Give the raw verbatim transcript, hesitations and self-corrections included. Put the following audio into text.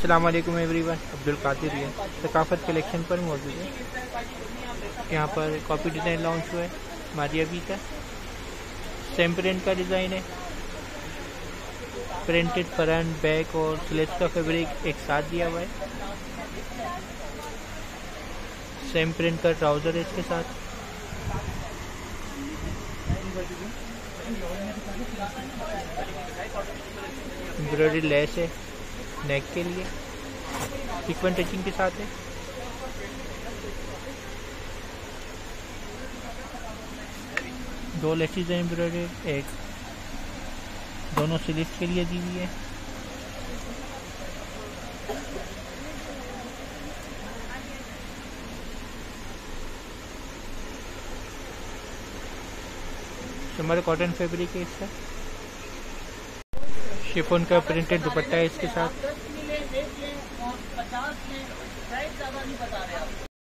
अस्सलाम वालेकुम एवरीवन, अब्दुल कादिर है सकाफत कलेक्शन पर मौजूद है। यहाँ पर कॉपी डिज़ाइन लॉन्च हुआ है मारिया बी का। सेम प्रिंट का डिज़ाइन है, प्रिंटेड फ्रंट बैक और स्लीव्स का फैब्रिक एक साथ दिया हुआ है। सेम प्रिंट का ट्राउज़र है इसके साथ। एम्ब्रॉयडरी लेस है नेक के लिए, सीक्वेंस टचिंग के साथ है। दो लेसेस हैं एम्ब्रॉयडरी, एक दोनों स्लीव्स के लिए दी हुई है। हमारा कॉटन फैब्रिक है इसका। शिफॉन का प्रिंटेड दुपट्टा है इसके साथ।